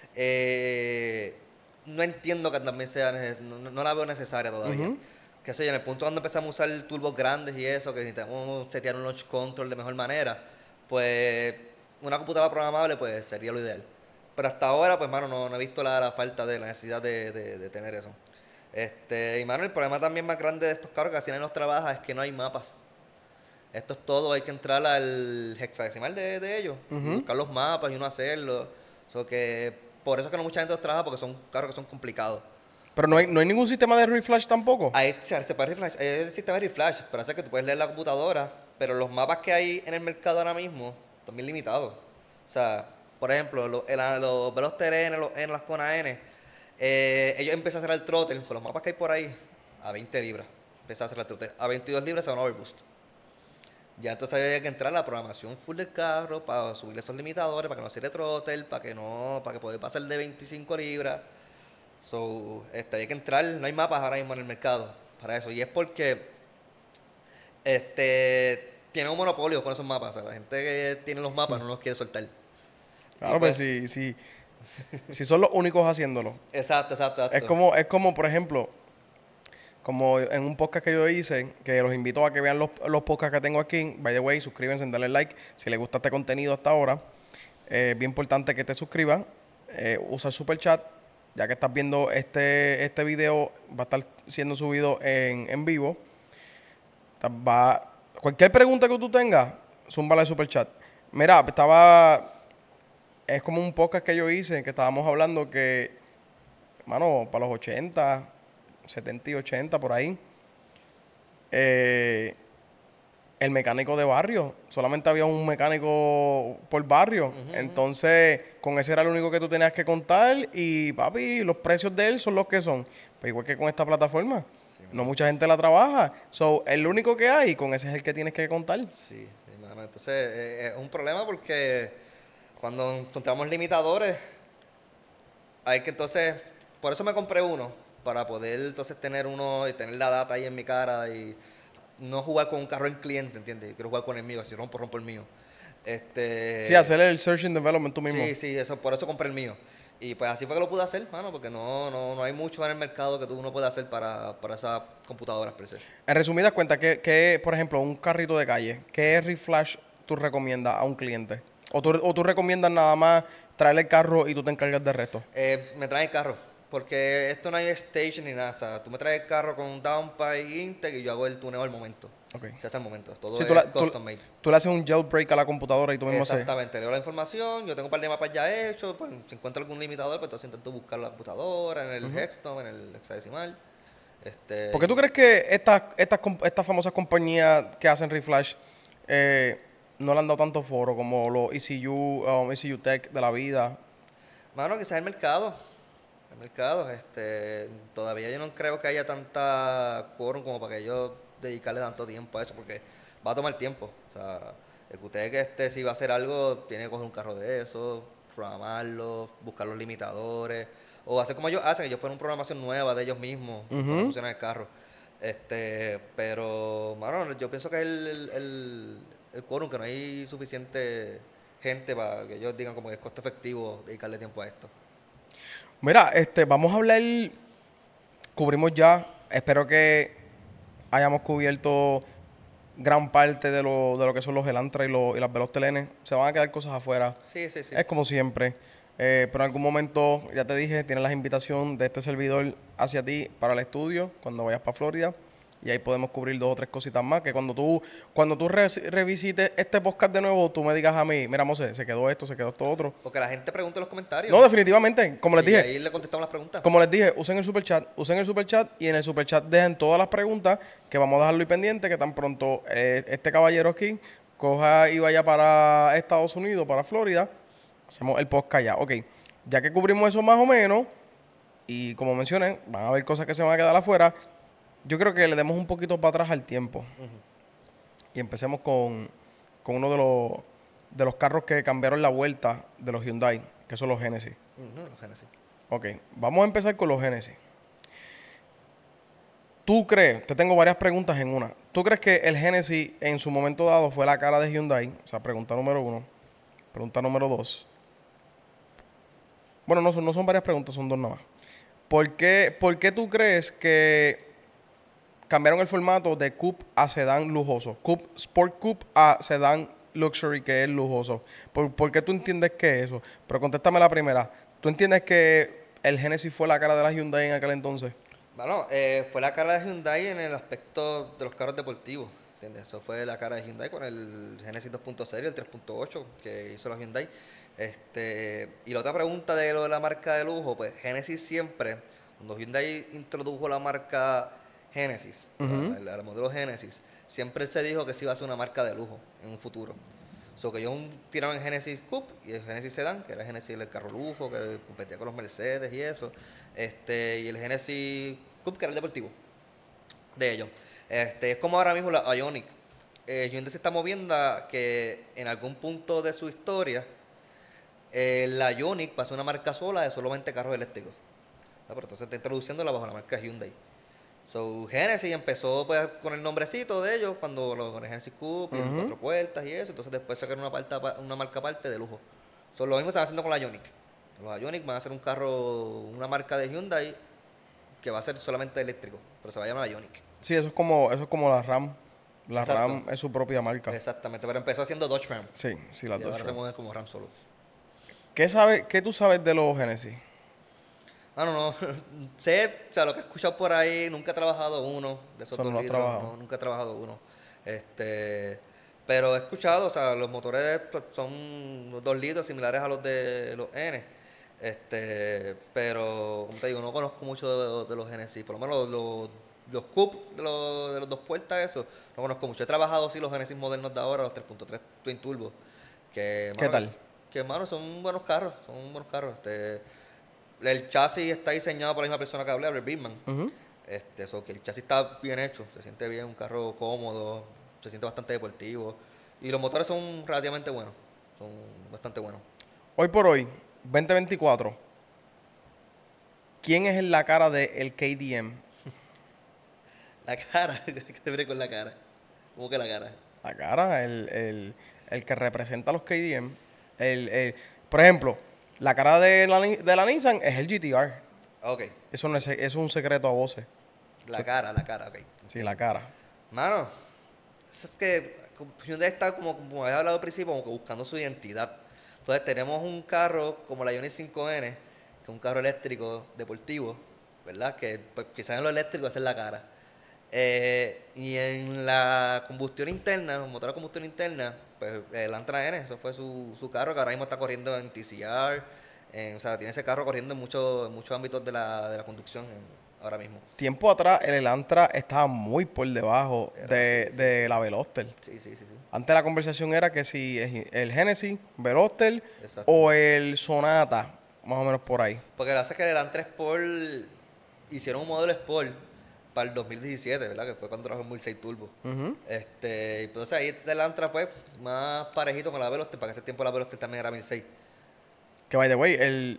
no entiendo que también sea no la veo necesaria todavía. Ujú. Qué sé yo, en el punto cuando empezamos a usar turbos grandes y eso, que necesitamos setear un launch control de mejor manera, pues una computadora programable pues sería lo ideal. Pero hasta ahora, pues, mano, no he visto la falta de la necesidad de tener eso. Y, mano, el problema también más grande de estos carros que así nadie los trabaja es que no hay mapas. Esto es todo, hay que entrar al hexadecimal de ellos, y buscar los mapas y uno hacerlo. Por eso es que no mucha gente los trabaja, porque son carros que son complicados. Pero no hay ningún sistema de reflash tampoco. Ahí se puede reflash, hay el sistema de reflash, pero hace que tú puedes leer la computadora, pero los mapas que hay en el mercado ahora mismo son bien limitados. O sea, por ejemplo, los Veloster N, los N, las Kona N, ellos empiezan a hacer el throttle con los mapas que hay por ahí a 20 libras. Empiezan a hacer el throttle. A 22 libras se va un overboost. Ya entonces hay que entrar a la programación full del carro para subir esos limitadores, para que no se throttle, para que pueda pasar de 25 libras. Hay que entrar, no hay mapas ahora mismo en el mercado para eso. Y es porque tiene un monopolio con esos mapas. O sea, la gente que tiene los mapas no los quiere soltar. Claro, pues si son los únicos haciéndolo. Exacto. Es como, por ejemplo, como en un podcast que yo hice, que los invito a que vean los podcasts que tengo aquí. By the way, suscríbanse, denle like. Si les gusta este contenido hasta ahora, bien importante que te suscribas. Usa el super chat. Ya que estás viendo este video, va a estar siendo subido en vivo. Cualquier pregunta que tú tengas, zúmbala al super chat. Mira, es como un podcast que yo hice, que estábamos hablando que, mano, para los 80, 70 y 80, por ahí, el mecánico de barrio, solamente había un mecánico por barrio. Entonces, con ese era el único que tú tenías que contar y, papi, los precios de él son los que son. Pues igual que con esta plataforma. No mucha gente la trabaja. So, el único que hay, con ese es el que tienes que contar. Sí, mano. Entonces es un problema porque cuando encontramos limitadores, hay que entonces, por eso me compré uno, para poder entonces tener uno y tener la data ahí en mi cara y no jugar con un carro en cliente, ¿entiendes? Quiero jugar con el mío, si rompo el mío. Sí, hacer el search and development tú mismo. Sí, eso, por eso compré el mío. Y pues así fue que lo pude hacer, mano, porque no hay mucho en el mercado que uno puede hacer para esas computadoras per se. En resumidas cuentas, por ejemplo, un carrito de calle, ¿qué reflash tú recomiendas a un cliente? ¿O tú recomiendas nada más traerle el carro y tú te encargas del resto? Me traen el carro, porque esto no hay station ni nada. O sea, tú me traes el carro con un downpipe Integ y yo hago el tuneo al momento. Okay. Se hace al momento. Todo Sí, es custom made. Tú le haces un jailbreak a la computadora y tú mismo haces. Exactamente, le doy la información, yo tengo un par de mapas ya hechos, pues si encuentro algún limitador, pues entonces intento buscar la computadora, en el hextone, en el hexadecimal. ¿Por qué tú crees que estas famosas compañías que hacen reflash no le han dado tanto foro como los ECU Tech de la vida? Mano, quizás el mercado. Todavía yo no creo que haya tanta quórum como para que yo dedicarle tanto tiempo a eso, porque va a tomar tiempo. O sea, el que usted si va a hacer algo, tiene que coger un carro de eso, programarlo, buscar los limitadores, o hacer como ellos hacen, que ellos ponen una programación nueva de ellos mismos para funcionar el carro. Pero, mano, yo pienso que es el quórum, que no hay suficiente gente para que ellos digan como que es costo efectivo dedicarle tiempo a esto. Mira, vamos a hablar, cubrimos ya, espero que hayamos cubierto gran parte de lo que son los Elantra y las Veloster N. Se van a quedar cosas afuera. Sí. Es como siempre. Pero en algún momento, ya te dije, tienes la invitación de este servidor hacia ti para el estudio cuando vayas para Florida. Y ahí podemos cubrir 2 o 3 cositas más. Que cuando tú revisites este podcast de nuevo, tú me digas a mí, mira, Mose, se quedó esto otro. O que la gente pregunte en los comentarios. No, definitivamente, como les dije. Y ahí le contestamos las preguntas. Como les dije, usen el super chat y en el super chat dejen todas las preguntas que vamos a dejarlo ahí pendiente, que tan pronto este caballero aquí coja y vaya para Estados Unidos, para Florida, hacemos el podcast ya. Ok, ya que cubrimos eso más o menos, y como mencioné, van a haber cosas que se van a quedar afuera, yo creo que le demos un poquito para atrás al tiempo. Y empecemos con uno de los carros que cambiaron la vuelta de los Hyundai, que son los Genesis. Los Genesis. Ok, vamos a empezar con los Genesis. ¿Tú crees? Te tengo varias preguntas en una. ¿Tú crees que el Genesis en su momento dado fue la cara de Hyundai? O sea, pregunta número 1. Pregunta número 2. Bueno, no son varias preguntas, son 2 nada más. ¿Por qué tú crees que cambiaron el formato de coupe a sedán lujoso? Sport coupe a sedán luxury, que es lujoso. ¿Por qué tú entiendes que es eso? Pero contéstame la primera. ¿Tú entiendes que el Genesis fue la cara de la Hyundai en aquel entonces? Bueno, fue la cara de Hyundai en el aspecto de los carros deportivos, ¿entiendes? Eso fue la cara de Hyundai con el Genesis 2.0 y el 3.8 que hizo la Hyundai. Y la otra pregunta de lo de la marca de lujo, pues Genesis siempre, cuando Hyundai introdujo la marca Genesis, el modelo Genesis, siempre se dijo que sí iba a ser una marca de lujo en un futuro. Que ellos tiraron el Genesis Coupe y el Genesis Sedan, que era el Genesis el carro lujo, que competía con los Mercedes y eso. Y el Genesis Coupe, que era el deportivo de ellos. Es como ahora mismo la Ioniq. Hyundai se está moviendo a que en algún punto de su historia la Ioniq pasó una marca sola de solamente carros eléctricos. Pero entonces está introduciéndola bajo la marca Hyundai. Genesis empezó pues con el nombrecito de ellos cuando con el Genesis Coupe y 4 puertas y eso. Entonces después sacaron una marca aparte de lujo. Lo mismo están haciendo con la Ioniq. Los Ioniq van a hacer un carro, una marca de Hyundai que va a ser solamente eléctrico, pero se va a llamar Ioniq. Sí, eso es como la RAM. La Exacto. RAM es su propia marca. Exactamente, pero empezó haciendo Dodge Ram. Sí, sí, las Y dos. ahora se mueven como Ram solo. ¿Qué tú sabes de los Genesis? No. Sé, o sea, lo que he escuchado por ahí, nunca he trabajado uno de esos O sea, no 2 lo has litros. trabajado. No, nunca he trabajado uno. Pero he escuchado, o sea, los motores pues, son los 2 litros similares a los de los N. Pero, como te digo, no conozco mucho de los Genesis. Por lo menos los Coupe de los 2 puertas, eso, no conozco mucho. He trabajado, sí, los Genesis modernos de ahora, los 3.3 Twin Turbo. Que, ¿Qué mano, tal? Que, mano, son buenos carros. Son buenos carros. El chasis está diseñado por la misma persona que hablé, Albert Birman. Ujú. So que el chasis está bien hecho, se siente bien, un carro cómodo, se siente bastante deportivo. Y los motores son relativamente buenos, son bastante buenos. Hoy por hoy, 2024, ¿quién es en la cara del KDM? La cara, ¿qué te viene con la cara? ¿Cómo que la cara? La cara, el que representa a los KDM. Por ejemplo, la cara de la Nissan es el GTR. Ok, Eso no es un secreto a voces. la cara, ok. Sí, la cara. Mano, eso es que Hyundai está como había hablado al principio, como que buscando su identidad. Entonces tenemos un carro como la Ioniq 5N, que es un carro eléctrico deportivo, ¿verdad? Que pues, quizás en lo eléctrico esa es la cara. Y en la combustión interna, los motores de combustión interna, pues el Antra N, eso fue su carro que ahora mismo está corriendo en TCR. O sea, tiene ese carro corriendo en muchos ámbitos de la conducción ahora mismo. Tiempo atrás, el Elantra estaba muy por debajo de la Veloster. Sí. Antes la conversación era que si el Genesis, Veloster Exacto. o el Sonata, más o menos por ahí. Porque lo que pasa es que el Elantra Sport hicieron un modelo Sport para el 2017, ¿verdad? Que fue cuando trajo el 1006 Turbo. Ujú. Y pues ahí el Elantra fue más parejito con la Veloster, para que ese tiempo la Veloster también era 1006. Que by the way,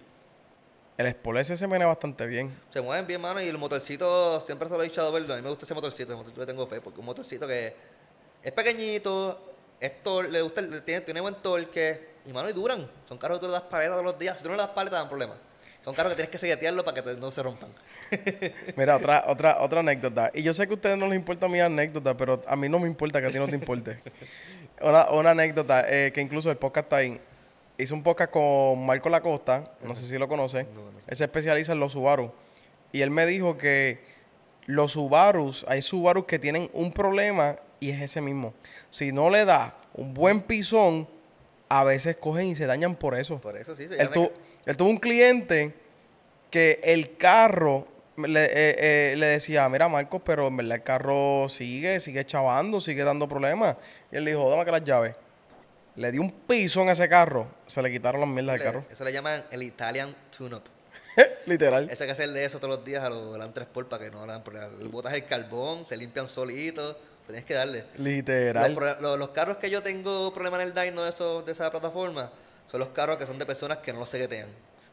el Sport S se viene bastante bien. Se mueven bien, mano, y el motorcito, siempre se lo he dicho a Adalberto, a mí me gusta ese motorcito le tengo fe, porque un motorcito que es pequeñito, le gusta, tiene buen torque, y mano, y duran. Son carros que tú le das paleta todos los días. Si tú no le das paleta, te dan problemas. Son carros que tienes que seguetearlo para que no se rompan. Mira, otra anécdota. Y yo sé que a ustedes no les importa mi anécdota, pero a mí no me importa que a ti no te importe. Una anécdota que incluso el podcast está ahí. Hice un podcast con Marco Lacosta, no sé si lo conoce. No sé. Él se especializa en los Subaru. Y él me dijo que los Subarus, hay Subarus que tienen un problema y es ese mismo. Si no le da un buen pisón, a veces cogen y se dañan por eso. Por eso sí, se Él, llama él tuvo un cliente que el carro le decía, mira Marcos, pero en verdad el carro sigue chavando, sigue dando problemas. Y él le dijo, dame que las llaves. Le dio un pisón a ese carro, se le quitaron las mierdas del carro. eso le llaman el Italian Tune-Up. Literal. Eso hay que hacerle eso todos los días a los Elantra Sport para que no le dan problemas. Le botas el carbón, se limpian solitos, tienes que darle. Literal. Los carros que yo tengo problema en el dyno de esa plataforma son los carros que son de personas que no los seguetean.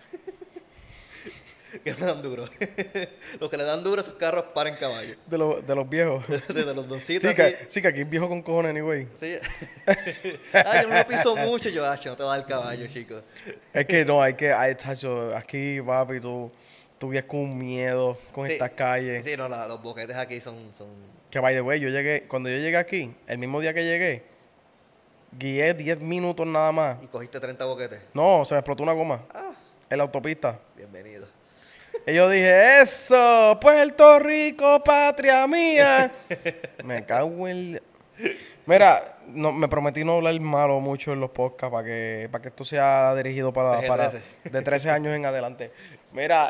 Que no le dan duro. Los que le dan duro esos carros paran caballo. De los viejos. Desde los doncitos Sí así. que aquí es viejo con cojones, anyway. Sí. Ay, yo no lo piso mucho. Yo, no te va a dar caballo, chico. Es que tacho, aquí, papi, tú vives con un miedo con Sí, estas calles. Sí, no, los boquetes aquí son... Que, by the way, cuando yo llegué aquí, el mismo día que llegué, guié 10 minutos nada más. Y cogiste 30 boquetes. No, se me explotó una goma Ah, en la autopista. bienvenido. Y yo dije, eso, Puerto Rico, patria mía. Me cago en... Mira, me prometí no hablar malo mucho en los podcasts para que esto sea dirigido para PG-13. de 13 años en adelante. Mira,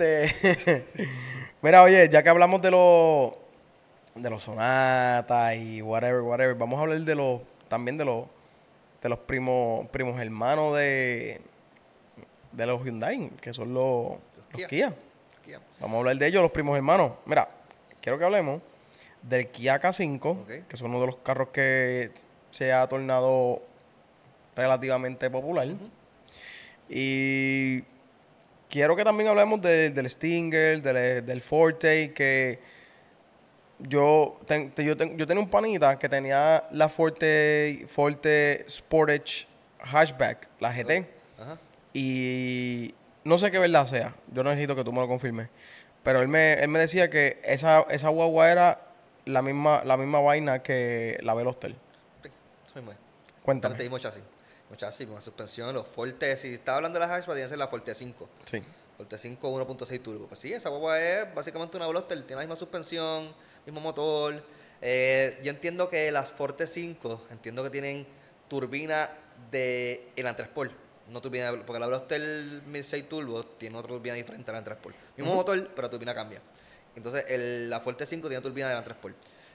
Mira, oye, ya que hablamos de los Sonatas y whatever, vamos a hablar también de los primos hermanos de los Hyundai, que son los Kia. Kia. Vamos a hablar de ellos, los primos hermanos. Mira, quiero que hablemos del Kia K5, Ok. que es uno de los carros que se ha tornado relativamente popular. Y quiero que también hablemos del Stinger, del Forte, que yo tenía un panita que tenía la Forte Sportage Hatchback, la GT. Ajá. Y no sé qué verdad sea. Yo necesito que tú me lo confirmes. Pero él me decía que esa guagua era la misma vaina que la Veloster. Sí, eso mismo es. Cuéntame. También te di chasis, misma suspensión, los Forte, si estaba hablando de las hatchback, tiene que ser la Forte 5. Sí. Forte 5 1.6 turbo. Pues sí, esa guagua es básicamente una Veloster, tiene la misma suspensión, mismo motor. Yo entiendo que las Forte 5, entiendo que tienen turbina de el Antresport, no turbina, porque la Veloster 1006 turbo tiene otra turbina diferente al Antresport. Mismo motor, pero la turbina cambia. Entonces, la Forte 5 tiene turbina del Antresport.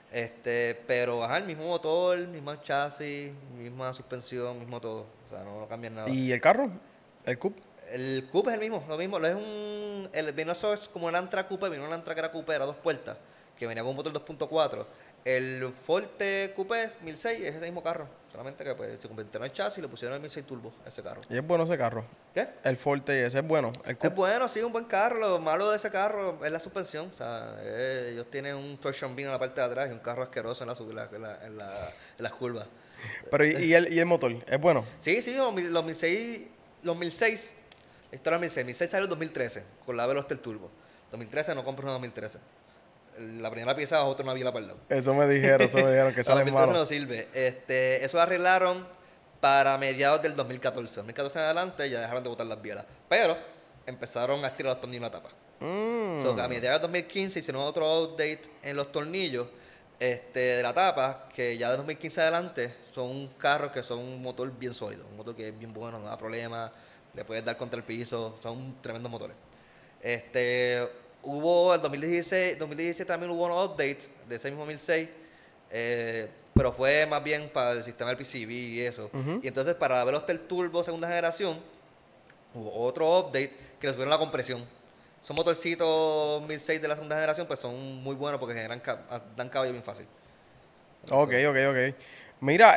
Pero ajá, el mismo motor, misma chasis, misma suspensión, mismo todo. O sea, no cambian nada. ¿Y el carro? ¿El Coupe? El Coupe es el mismo, lo mismo. Vino eso es como el Antra Coupe, vino un Antra que era Coupe, era 2 puertas, que venía con un motor 2.4. El Forte Coupe 1006 es ese mismo carro, solamente que pues, se convirtieron en el chasis y le pusieron el 1006 turbo a ese carro. ¿Y es bueno ese carro? ¿Qué? El Forte ese es bueno. El Coupe. Es bueno, sí, un buen carro. Lo malo de ese carro es la suspensión. O sea, ellos tienen un torsion beam en la parte de atrás y un carro asqueroso en las curvas. Pero ¿y el motor? ¿Es bueno? Sí, sí, los 1006, la historia del 1006 salió en 2013 con la Veloster Turbo. 2013 no compro una 2013. La primera pieza es otra, una biela para el lado. Eso me dijeron que La salen 2013 malos. no sirve. Eso lo arreglaron para mediados del 2014. 2014 en adelante ya dejaron de botar las bielas. Pero empezaron a estirar los tornillos en la tapa. So, a mediados del 2015 hicieron otro update en los tornillos de la tapa, que ya de 2015 adelante son carros que son un motor bien sólido, un motor que es bien bueno, no da problema, le puedes dar contra el piso, son tremendos motores. Hubo el 2016 también hubo unos updates de ese mismo 1006, pero fue más bien para el sistema del PCB y eso. Y entonces para la Veloster Turbo segunda generación hubo otro update que le subieron la compresión. Son motorcitos 1006 de la segunda generación, pues son muy buenos porque dan caballo bien fácil. Ok. Mira,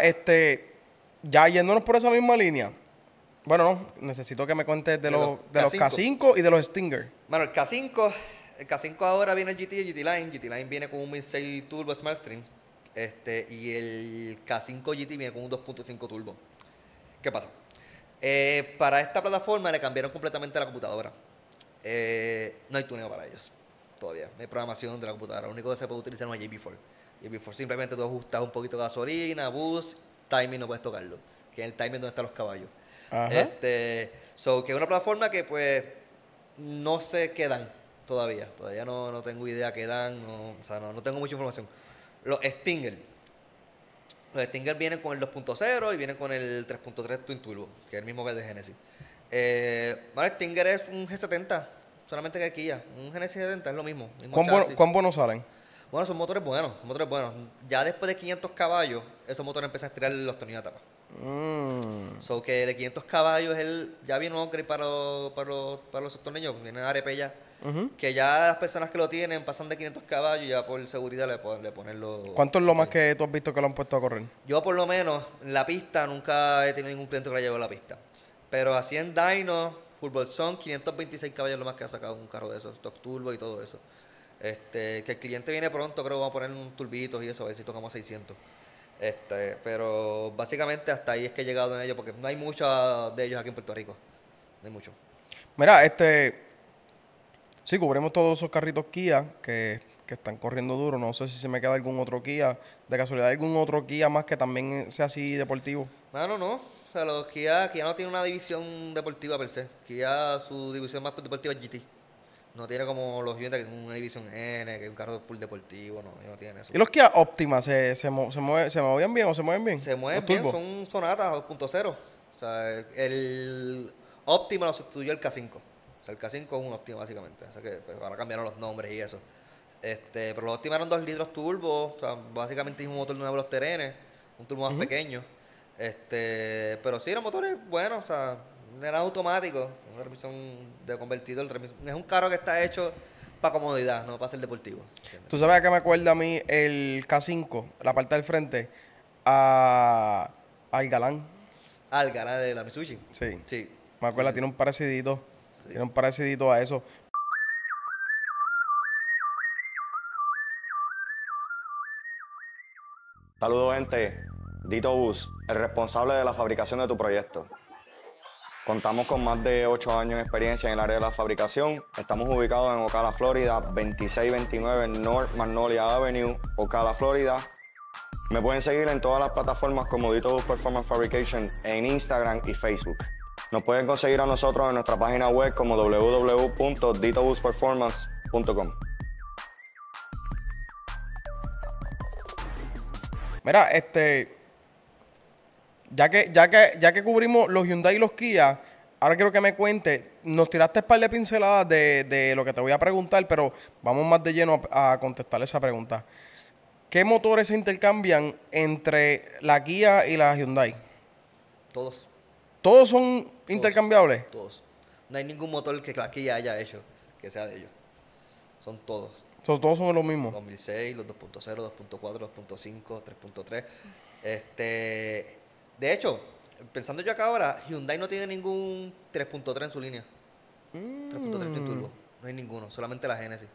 ya yéndonos por esa misma línea. Bueno, no, necesito que me cuentes de los K5 y de los Stinger. Bueno, el K5 ahora viene el GT Line. GT Line viene con un 1006 Turbo SmartStream. Y el K5 GT viene con un 2.5 Turbo. ¿Qué pasa? Para esta plataforma le cambiaron completamente la computadora. No hay tuneo para ellos todavía, no hay programación de la computadora. Lo único que se puede utilizar es una JB4. JB4 simplemente tú ajustas un poquito de gasolina, boost, timing no puedes tocarlo, que es el timing donde están los caballos. Ajá. Que es una plataforma que pues no se quedan todavía no tengo idea qué dan, no tengo mucha información. Los Stinger vienen con el 2.0 y vienen con el 3.3 Twin Turbo, que es el mismo que el de Genesis. El Stinger es un G70, solamente que aquí ya. Un Genesis 70 es lo mismo. ¿Cuán buenos salen? Bueno, son motores buenos, Ya después de 500 caballos, esos motores empiezan a estirar los tornillos de tapa. So que de 500 caballos, ya viene un upgrade para los tornillos, viene ARP ya. Que ya las personas que lo tienen pasan de 500 caballos y ya por seguridad le ponen los... ¿Cuánto es lo más que tú has visto que lo han puesto a correr? Yo por lo menos, en la pista, nunca he tenido ningún cliente que lo haya llevado a la pista. Pero así en dyno, Fullboard son 526 caballos lo más que ha sacado un carro de esos, stock turbo y todo eso. Que el cliente viene pronto, creo que vamos a poner un turbitos y eso, a ver si tocamos 600. Pero básicamente hasta ahí es que he llegado en ellos, porque no hay muchos de ellos aquí en Puerto Rico. No hay mucho. Mira, sí, cubrimos todos esos carritos Kia que están corriendo duro. No sé si se me queda algún otro Kia. De casualidad, algún otro Kia más que también sea así deportivo. No. O sea, los Kia no tiene una división deportiva per se. Kia, su división más deportiva es GT. No tiene como los Hyundai, que es una división N, que es un carro full deportivo. No tiene eso. ¿Y los Kia Optima se movían bien o se mueven bien? Se mueven bien, son Sonatas 2.0. O sea, el Optima lo sustituyó el K5. O sea, el K5 es un Optima básicamente. O sea que pues, ahora cambiaron los nombres y eso. Pero los Optima eran 2 litros turbo. O sea, básicamente es un motor de una Veloster N, un turbo más pequeño. Pero sí, los motores buenos, o sea, eran automáticos, una transmisión de convertidor, es un carro que está hecho para comodidad, no para ser deportivo. ¿Entiendes? ¿Tú sabes a qué me acuerda a mí el K5, la parte del frente? Al Galán. Al Galán de la Mitsubishi. Sí. Me acuerda, Sí. tiene un parecidito. Sí. Tiene un parecidito a eso. Saludos, gente. Dito Bus, el responsable de la fabricación de tu proyecto. Contamos con más de 8 años de experiencia en el área de la fabricación. Estamos ubicados en Ocala, Florida, 2629 North Magnolia Avenue, Ocala, Florida. Me pueden seguir en todas las plataformas como Dito Bus Performance Fabrication en Instagram y Facebook. Nos pueden conseguir a nosotros en nuestra página web como www.ditobusperformance.com. Mira, ya que cubrimos los Hyundai y los Kia, ahora quiero que me cuente, nos tiraste un par de pinceladas de lo que te voy a preguntar, pero vamos más de lleno a contestar esa pregunta. ¿Qué motores se intercambian entre la Kia y la Hyundai? Todos. ¿Todos son intercambiables? Todos. No hay ningún motor que aquí ya haya hecho que sea de ellos. Son todos. Todos son los mismos. 2006, los 2.0, 2.4, 2.5, 3.3. De hecho, pensando yo acá ahora, Hyundai no tiene ningún 3.3 en su línea. 3.3 twin turbo. No hay ninguno, solamente la Genesis.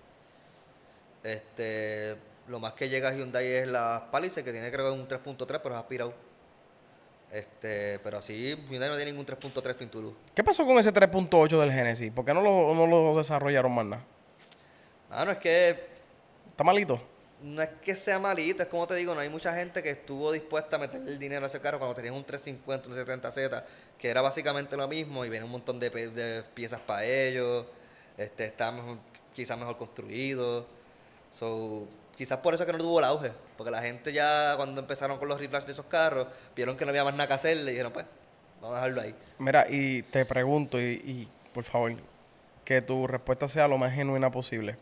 Lo más que llega a Hyundai es la Palisade, que tiene creo que un 3.3, pero es aspirado. Pero así Hyundai no tiene ningún 3.3 twin turbo. ¿Qué pasó con ese 3.8 del Genesis? ¿Por qué no lo desarrollaron más nada? No es que ¿Está malito? no es que sea malito, es como te digo, no hay mucha gente que estuvo dispuesta a meterle el dinero a ese carro cuando tenías un 350, un 70Z, que era básicamente lo mismo y viene un montón de piezas para ellos, está quizás mejor construido. Quizás por eso es que no tuvo el auge, porque la gente ya cuando empezaron con los reflash de esos carros, vieron que no había más nada que hacerle y dijeron, pues, vamos a dejarlo ahí. Mira, y te pregunto, y por favor, que tu respuesta sea lo más genuina posible.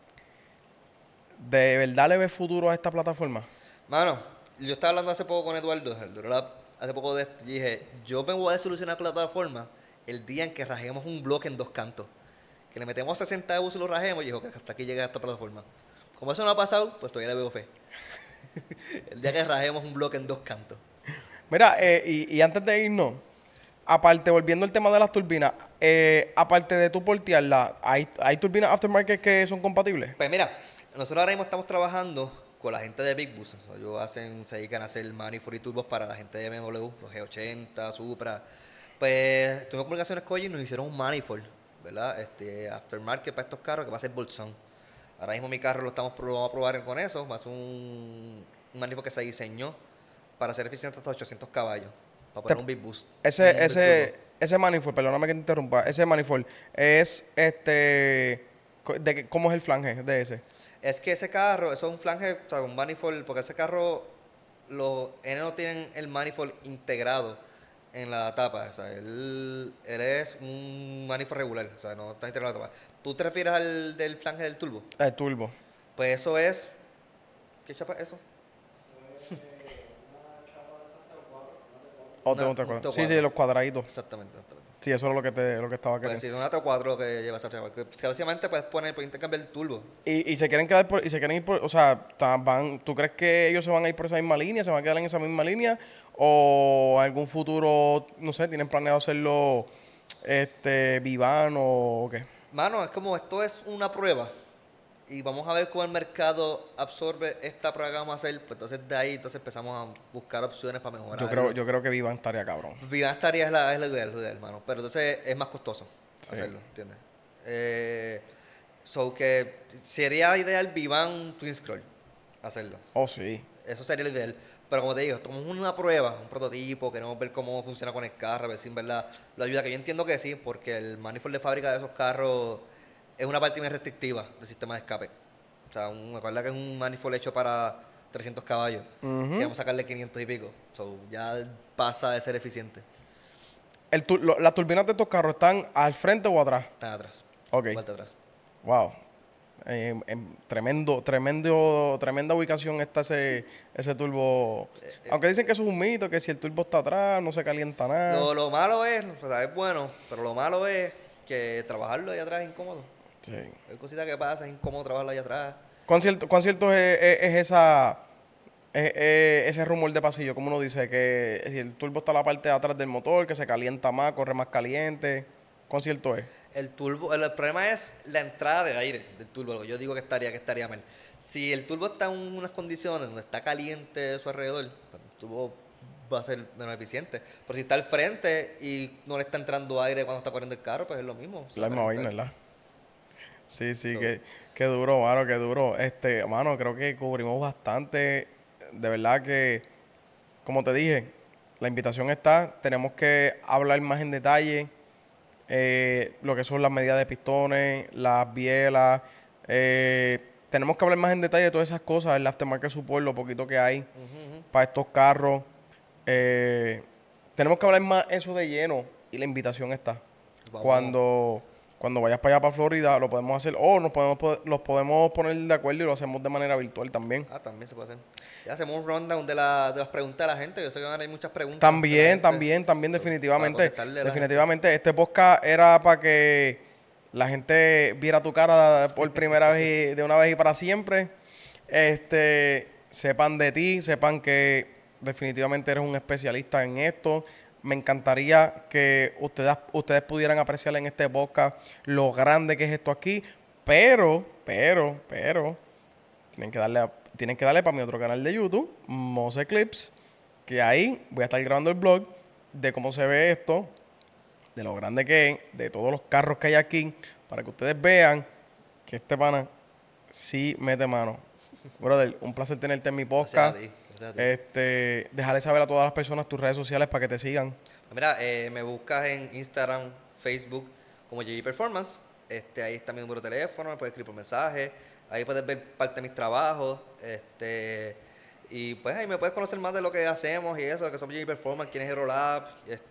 ¿De verdad le ves futuro a esta plataforma? Mano, yo estaba hablando hace poco con Eduardo, hace poco de esto, y dije, yo me voy a solucionar con la plataforma el día en que rajemos un bloque en 2 cantos. Que le metemos 60 euros y lo rajemos, y dijo que hasta aquí llega esta plataforma. Como eso no ha pasado, pues todavía le veo fe. El día que rajemos un bloque en 2 cantos. Mira, y antes de irnos, aparte, volviendo al tema de las turbinas, aparte de tú portearla, ¿hay turbinas aftermarket que son compatibles? Pues mira, nosotros ahora mismo estamos trabajando con la gente de Big Bus. O sea, ellos se dedican a hacer manifold y turbos para la gente de BMW, los G80, Supra. Pues tuvimos comunicaciones con ellos y nos hicieron un manifold, ¿verdad? Aftermarket para estos carros que va a ser Bolson. Ahora mismo mi carro lo vamos a probar con eso. Va a ser un manifold que se diseñó para ser eficiente hasta 800 caballos. Para poner un Big Boost. Ese manifold, perdóname que te interrumpa, ese manifold es ¿cómo es el flange de ese? Es que ese carro, eso es un flange, o sea, un manifold, porque ese carro, los N no tienen el manifold integrado en la tapa. O sea, él es un manifold regular, o sea, no está integrado en la tapa. ¿Tú te refieres al del flange del turbo? El turbo. Pues eso es. ¿Qué chapa es eso? Oh, Una- tengo otra un cosa. T4. Sí, los cuadraditos. Exactamente. Sí, eso es lo que estaba Pues queriendo. sí, es una T4 que lleva esa chapa. Que básicamente puedes intercambiar el turbo. Y se quieren y se quieren ir por, o sea, ¿tú crees que ellos se van a ir por esa misma línea, se van a quedar en esa misma línea? ¿O algún futuro, no sé, tienen planeado hacerlo Vivan o qué? Mano, es como esto es una prueba y vamos a ver cómo el mercado absorbe esta prueba que vamos a hacer. Pues entonces de ahí empezamos a buscar opciones para mejorar. Yo creo que Vivan estaría cabrón. Vivan estaría es lo ideal, hermano. Pero entonces es más costoso hacerlo, ¿entiendes? Que sería ideal Vivan Twin Scroll hacerlo. Oh, sí. Eso sería lo ideal. Pero como te digo, esto es una prueba, un prototipo, queremos ver cómo funciona con el carro, a ver si en verdad lo ayuda. Que yo entiendo que sí, porque el manifold de fábrica de esos carros es una parte muy restrictiva del sistema de escape. O sea, me acuerdo que es un manifold hecho para 300 caballos. Queremos sacarle 500 y pico. Ya pasa de ser eficiente. ¿Las turbinas de estos carros están al frente o atrás? Están atrás. Ok. Vuelta atrás. Wow. Tremenda ubicación está ese turbo. Aunque dicen que eso es un mito, que si el turbo está atrás no se calienta nada. Lo malo es, o sea, es bueno, pero lo malo es que trabajarlo ahí atrás es incómodo. Sí. Hay cositas que pasa, es incómodo trabajarlo ahí atrás. ¿Cuán cierto es ese rumor de pasillo? Como uno dice, que si el turbo está en la parte de atrás del motor, que se calienta más, corre más caliente. ¿Cuán cierto es? El turbo, el problema es la entrada de aire del turbo. Lo que yo digo que estaría mal. Si el turbo está en unas condiciones donde está caliente a su alrededor, pues el turbo va a ser menos eficiente. Pero si está al frente y no le está entrando aire cuando está corriendo el carro, pues es lo mismo. La misma vaina, ¿verdad? Sí, sí, So- qué duro, mano, qué duro. Mano, creo que cubrimos bastante. De verdad que, como te dije, la invitación está. Tenemos que hablar más en detalle. Lo que son las medidas de pistones, las bielas. Tenemos que hablar más en detalle de todas esas cosas, el aftermarket support, lo poquito que hay para estos carros. Tenemos que hablar más eso de lleno y la invitación está. Vamos. Cuando vayas para allá, para Florida, lo podemos hacer. O los podemos poner de acuerdo y lo hacemos de manera virtual también. También se puede hacer. Ya hacemos un rundown de las preguntas de la gente. Yo sé que van a haber muchas preguntas. También, Para definitivamente. contestarle a la Definitivamente, este podcast era para que la gente viera tu cara por primera vez, de una vez y para siempre. Sepan de ti, sepan que definitivamente eres un especialista en esto. Me encantaría que ustedes pudieran apreciar en este podcast lo grande que es esto aquí. Pero, tienen que darle para mi otro canal de YouTube, Mose Clips, que ahí voy a estar grabando el blog de cómo se ve esto, de lo grande que es, de todos los carros que hay aquí, para que ustedes vean que este pana sí mete mano. Brother, un placer tenerte en mi podcast. Gracias a ti. Dejarle saber a todas las personas tus redes sociales para que te sigan. Mira, me buscas en Instagram, Facebook como JG Performance. Ahí está mi número de teléfono, me puedes escribir por mensaje. Ahí puedes ver parte de mis trabajos. Y pues ahí me puedes conocer más de lo que hacemos y eso, lo que somos JG Performance, quién es Aerolab.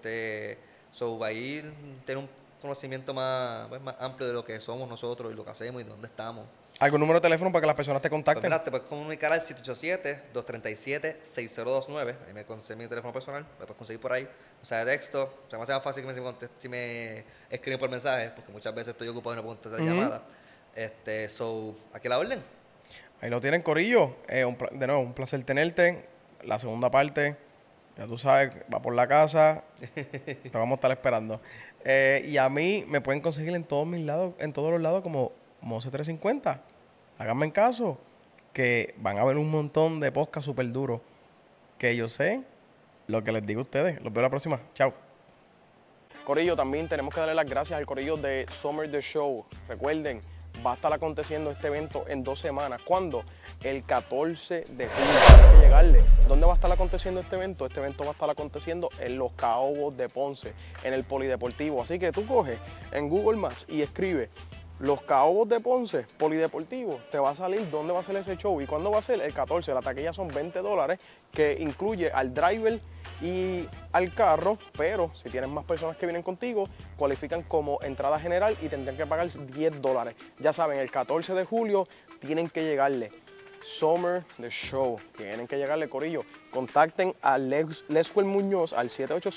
Ahí tener un conocimiento pues, más amplio de lo que somos nosotros y lo que hacemos y de dónde estamos. ¿Algún número de teléfono para que las personas te Pues contacten? mira, te puedes comunicar al 787-237-6029. Ahí me conseguí mi teléfono personal, me puedes conseguir por ahí. Mensaje de texto, se me hace más fácil que si me escriben por mensaje, porque muchas veces estoy ocupado y no puedo contestar llamada. Aquí a la orden. Ahí lo tienen, corillo. De nuevo, un placer tenerte. La segunda parte, ya tú sabes, va por la casa. Te vamos a estar esperando. Y a mí me pueden conseguir en todos los lados como Mose350. Háganme en caso que van a ver un montón de podcasts súper duros que yo sé lo que les digo a ustedes. Los veo la próxima. Chao. Corillo, también tenemos que darle las gracias al corillo de Summer The Show. Recuerden, va a estar aconteciendo este evento en 2 semanas. ¿Cuándo? El 14 de julio. Hay que llegarle. ¿Dónde va a estar aconteciendo este evento? Este evento va a estar aconteciendo en los Caobos de Ponce, en el Polideportivo. Así que tú coges en Google Maps y escribe Los Caobos de Ponce, Polideportivo, te va a salir dónde va a ser ese show y cuándo va a ser el 14. La taquilla son $20, que incluye al driver y al carro, pero si tienes más personas que vienen contigo, cualifican como entrada general y tendrían que pagar $10. Ya saben, el 14 de julio tienen que llegarle. Summer The Show, tienen que llegarle, corillo. Contacten a Leswell Muñoz al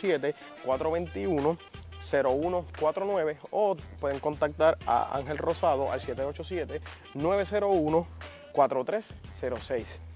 787-421-0149 o pueden contactar a Ángel Rosado al 787-901-4306.